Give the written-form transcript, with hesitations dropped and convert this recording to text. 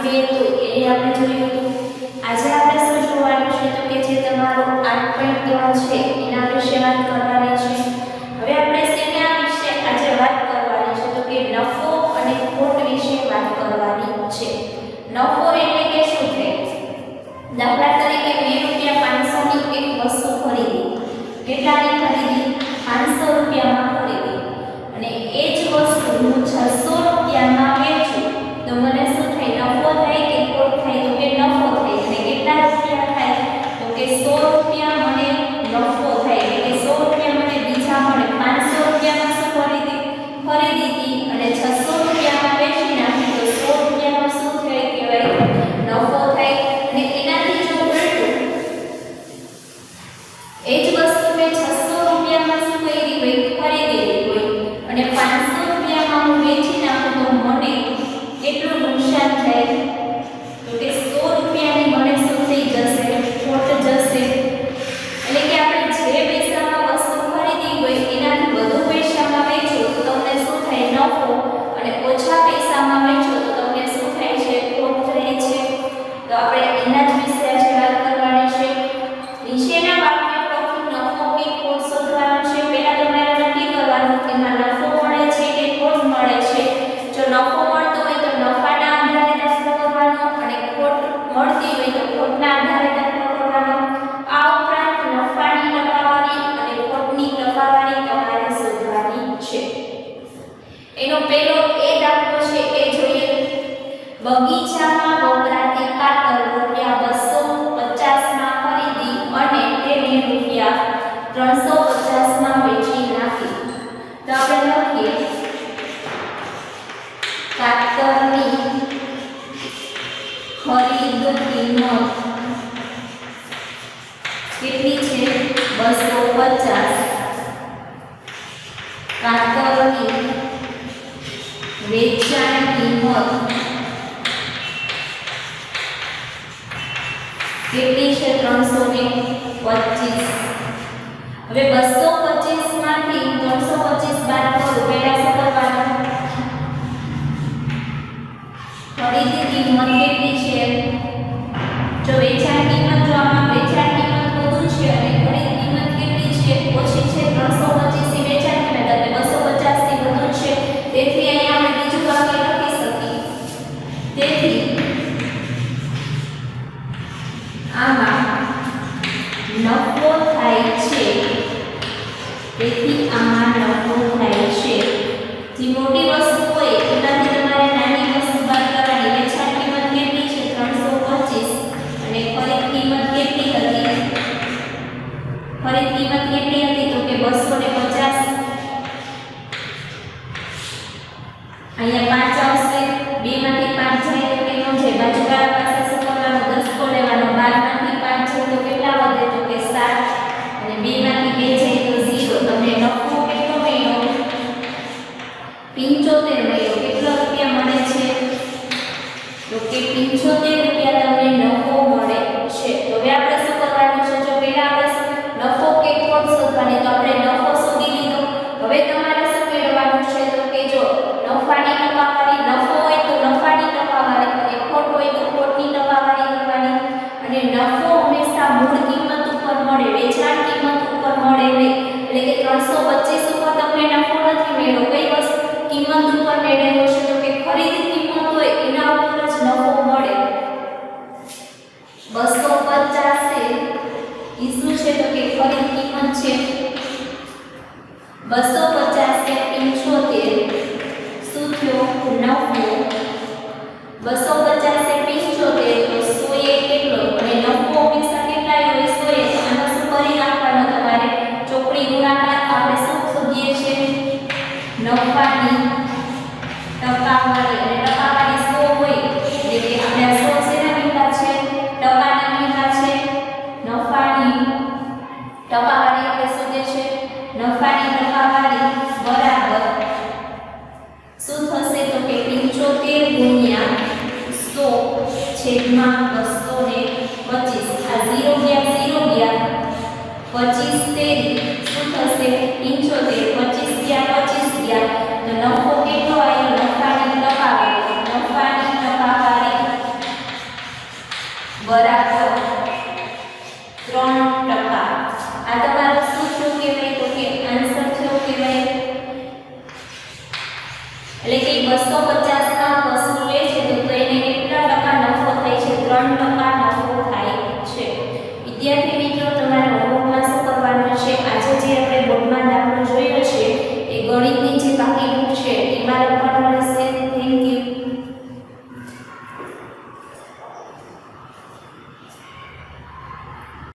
જોઈએ તો એ આપણે જોયું હતું. આજે આપણે શું જોવાનું છે તો કે જે તમારો 8.3 છે એના વિશે વાત કરવાની છે. હવે આપણે શેના વિશે આજે વાત કરવાની છે તો કે નફો અને ખોટ વિશે વાત કરવાની છે. નફો એટલે કે શું થાય? દાખલા તરીકે મેં ₹500 ની એક વસ્તુ ખરીદી. કેટલાની ખરીદી? 500 રૂપિયામાં ખરીદી. અને એ જ વસ્તુ હું 600 રૂપિયામાં વેચું તો મને શું થાય? નફો થાય કે ખોટ થાય? તો કે નફો થાય. અને કેટલા રૂપિયા થાય? તો કે 100 રૂપિયા મને નફો થાય. એટલે કે 100 રૂપિયા મને બીજા મળે. 500 રૂપિયામાં શું ખરીદી હતી અને 600 રૂપિયામાં વેચી નાખી તો 100 રૂપિયામાં શું થાય કહેવાય? નફો થાય. અને એનાથી જો ઉલટું એ જ વસ્તુ મેં 600 રૂપિયામાં શું કરી હોય? ખરીદેલી હોય અને 500 રૂપિયામાં હું વેચી નાખું તો મને કેટલું નુકસાન થાય? તો કે 100 રૂપિયાની મને શું થઈ જશે? ખોટ જશે. એટલે કે આપણે જે પૈસામાં વસ્તુ ખરીદી હોય એનાથી વધુ પૈસામાં વેચો તો તમને શું થાય? નફો. અને ઓછા પૈસામાં વેચો તો તમને શું થાય છે? ખોટ થાય છે. તો આપણે એના જ વિશે આજે વાત કરવાની છે. નીચેના વાક્ય પરથી નફો કે ખોટ શોધવાનું છે. પહેલા તમારે નક્કી કરવાનું કે એમાં નફો મળે છે કે ખોટ મળે છે. જો નફો મળતો હોય તો નફાના આધારે દાખલો કરવાનો અને ખોટ મળતી હોય તો ખોટના આધારે દાખલો કરવાનો. આ ઉપરાંત નફાની ટકાવારી અને ખોટની ટકાવારી તમારે શોધવાની છે. એનો પહેલો એ દાખલો છે એ જોઈએ. બગીચામાં વપરાતી ખાતર ₹250 માં ખરીદી અને તેને ₹350 માં વેચી નાખી. તો આપણે લખીએ ખાતરની ખરીદ કિંમત કેટલી છે? 250. ખાતરની વેચાણ કિંમત કેટલી છે? 325. હવે 225 માંથી 325 બાદ કરો. પહેલા શું કરવાનું? ખરીદ કિંમત કેટલી છે? જો વેચાણ કિંમત જો આમાં વેચાણ કિંમત વધુ છે અને ખરીદ કિંમત કેટલી છે? ઓછી છે. 325 ની વેચાણ કિંમત અને 250 ની વધુ છે. તેથી અહીંયા આપણે બીજું વાક્ય લખી શકીએ. તેથી આમાં નફો થાય છે. તેથી આમાં નફો થાય છે. જે મોટી વસ્તુ હોય એનાથી તમારે નાની વસ્તુ બાદ કરવાની. વેચાણ કિંમત કેટલી છે? 325 અને ખરીદ કિંમત કેટલી હતી? ખરીદ કિંમત કેટલી હતી? તો કે 250. અહીંયા 5 આવશે. 2 માંથી 5 જાય તો કેટલો છે? બાજુવાળા પાસે શું કરવાનું? 10 લેવાનો. 12 માંથી 5 જાય તો કેટલા વધે? તો કે 7. અને 2 માંથી 2 જાય તો 0. તમને નફો કેટલો મળ્યો? 75 મળ્યો. કેટલા રૂપિયા મળે છે? તો કે 75 રૂપિયા તમને નફો મળે છે. તો હવે આપણે શું કરવાનું છે? જો પહેલા આપણે નફો કે ખોટ શોધવાની તો આપણે નફો શોધી લીધો. હવે તમારે શું કરવાનું છે? તો કે જો નફાની ટકાવારી, નફો હોય તો નફાની ટકાવારી અને ખોટ હોય તો ખોટની ટકાવારી કરવાની. અને નફો હંમેશા મૂળ કિંમત ઉપર મળે, વેચાણ કિંમત ઉપર મળે નહીં. એટલે કે 325 ઉપર તમને નફો નથી મળ્યો. કઈ વસ્તુ કિંમત ઉપર મેળવ્યો છે? તો કે ખરીદ કિંમત હોય એના ઉપર જ નફો મળે. 250 એ શું છે? તો કે ખરીદ કિંમત છે. 250 એ 75 શું થયો? નફો. 250 એ 75 તો 100 એ કેટલો? અને નફો હંમેશા કેટલા હોય? 100 એ. તો આનો શું કરી નાખવાનો તમારે? ચોકડી ગુણાકાર. આપણે શું શોધીએ છીએ? નફાની ટકાવારી. અને ટકાવારી 100 હોય એટલે કે આપણે 100 શેના મીંડા છે? ટકાના મીંડા છે. નફાની ટકાવારી આપણે શોધીએ છીએ. નફાની ટકાવારી બરાબર શું થશે? તો કે 75 ગુણ્યા 100 છેદમાં 225. આ 0 ગયા 0 ગયા 25 તેરી શું થશે? 75. 25 ગયા 25 ગયા તો નફો કેટલો આવ્યો? નફાની ટકાવારી એટલે કે 250 ના પશુ લે છે તો એને કેટલા ટકા નફો થાય છે? 3% નફો થાય છે. વિદ્યાર્થી મિત્રો, તમારે હોમવર્કમાં શું કરવાનું છે? આજે જે આપણે બોર્ડમાં દાખલો જોયો છે એ ગણિતની જે બાકી બુક છે એમાં લખવાનું રહેશે